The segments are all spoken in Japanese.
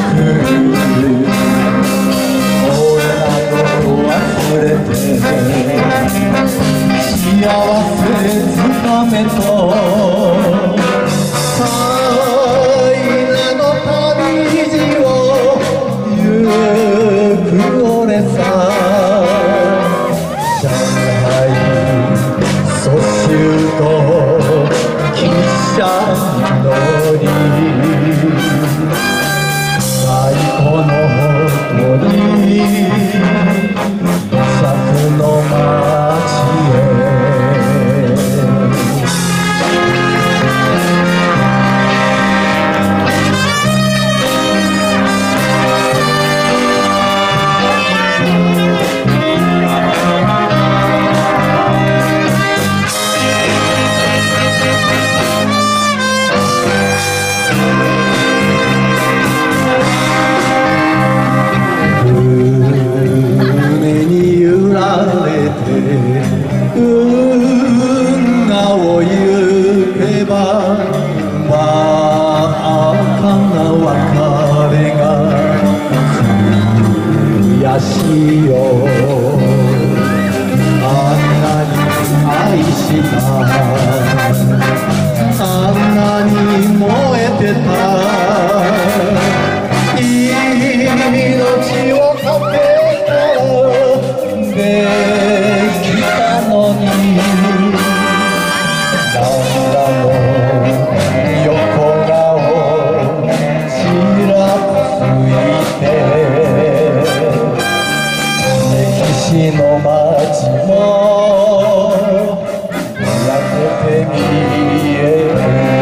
俺らと忘れて幸せつかめと愛の旅路を行く俺さ上海蘇州と汽車に乗り最古の鳥作の街へ運河を行けば真っ赤な別れが悔しいよあんなに愛したあんなに燃えてた命をかけたできたのになんだも横顔ちらついて歴史の街も焼けて見える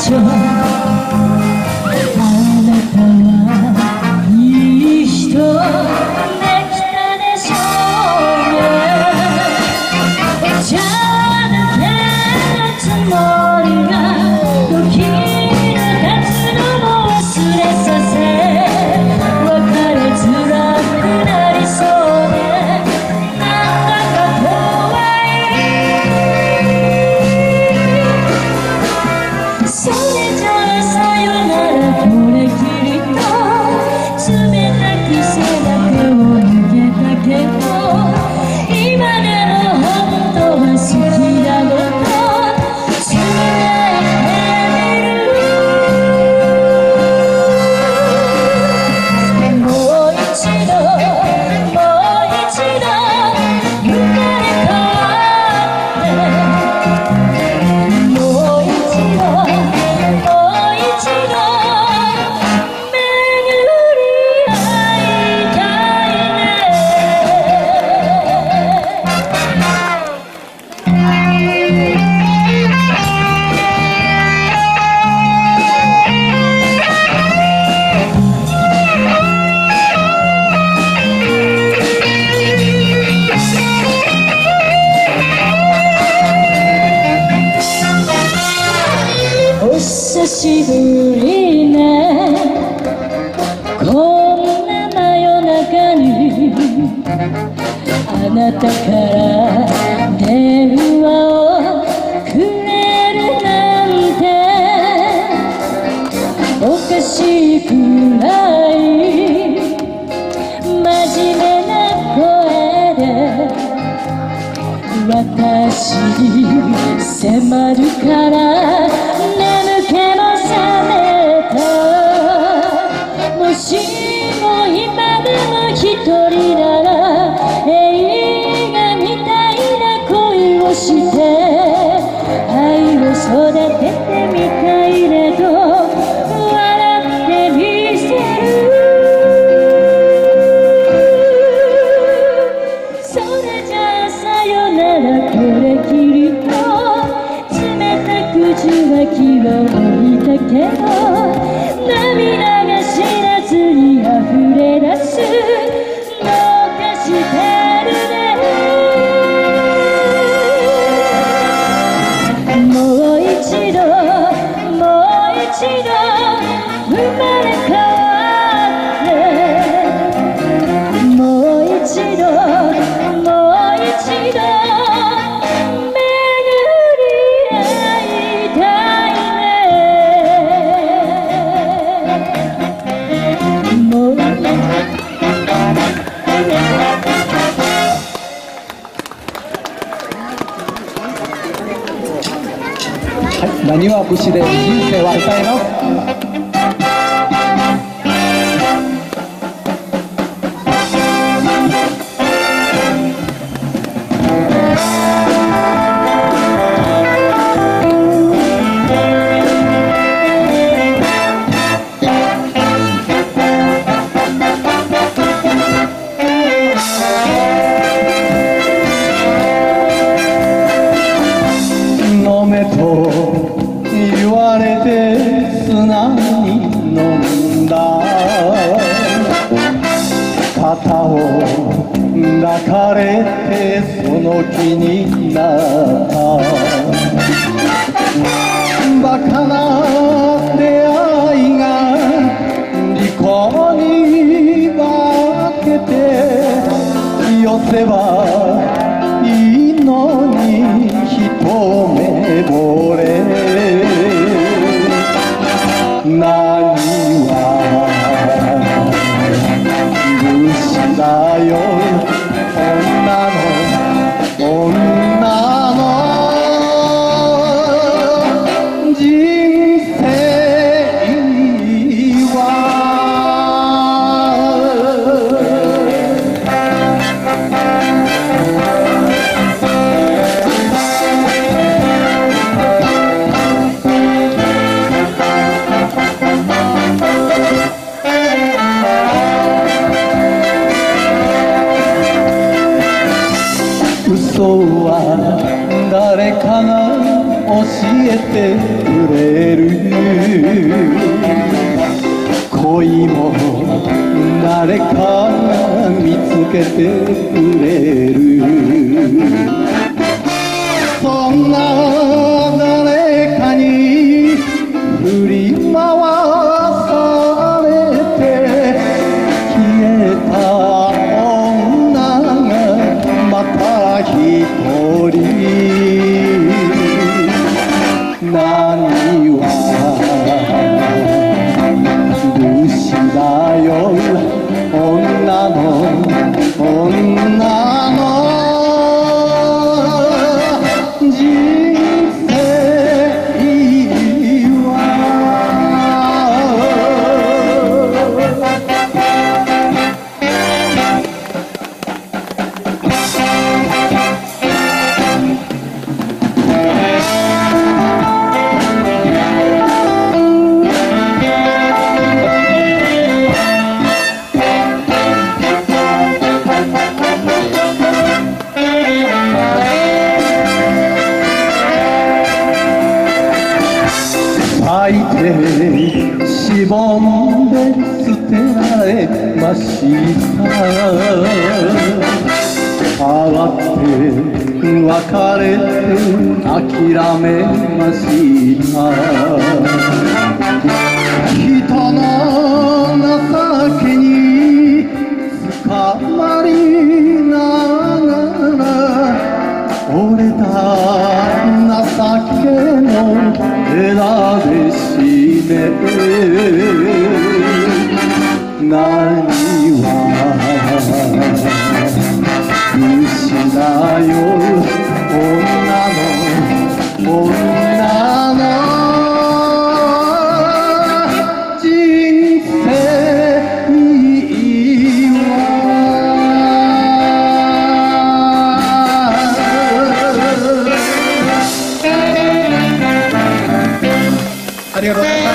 あなたはいい人しいくらい真面目な声で私に迫るから眠気も覚めた。もしも今でも一人なら映画みたいな恋をして愛を育ててみたいねと笑ってみせる。それじゃあさよならこれきりと冷たく受話器を置いたけど涙が知らずに溢れ出すどうかしてるね。もう一度もう一度生まれ変わってもう一度もう一度巡り合いたいね。もうなにわ節で人生は歌えます。飲めと言われて素直に飲んだ。肩を抱かれてその気になった。バカな出会いが離婚に化けて寄せばいいのに一目惚れ。何は武士だよ女の人生は。嘘は誰かが教えてくれる。恋も誰かが見つけてくれる。そんな誰かに振り回されて消えた女がまた一人。何は武士だよ女の人生は。咲いてしぼんで捨てられました。慌て別れて諦めました。人の情けに捕まりながら折れた情けの枝で死ねありがとうございます。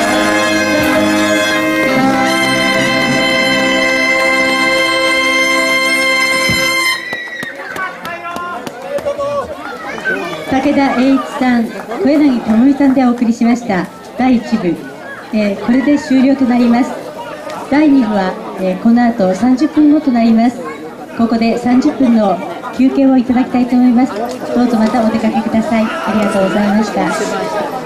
武田栄一さん、小柳智美さんでお送りしました第1部、これで終了となります。第2部は、この後30分後となります。ここで30分の休憩をいただきたいと思います。どうぞまたお出かけください。ありがとうございました。